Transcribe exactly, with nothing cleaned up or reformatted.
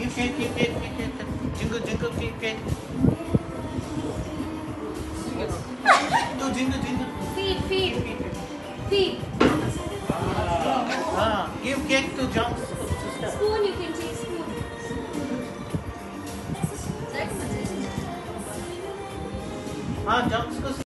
Keep cake, keep cake, keep cake. Jingle, jingle, keep cake. Do jingle, jingle. Feed, feed, feed. Ah, give cake to John's sister. Spoon, you can take spoon. Ah, John's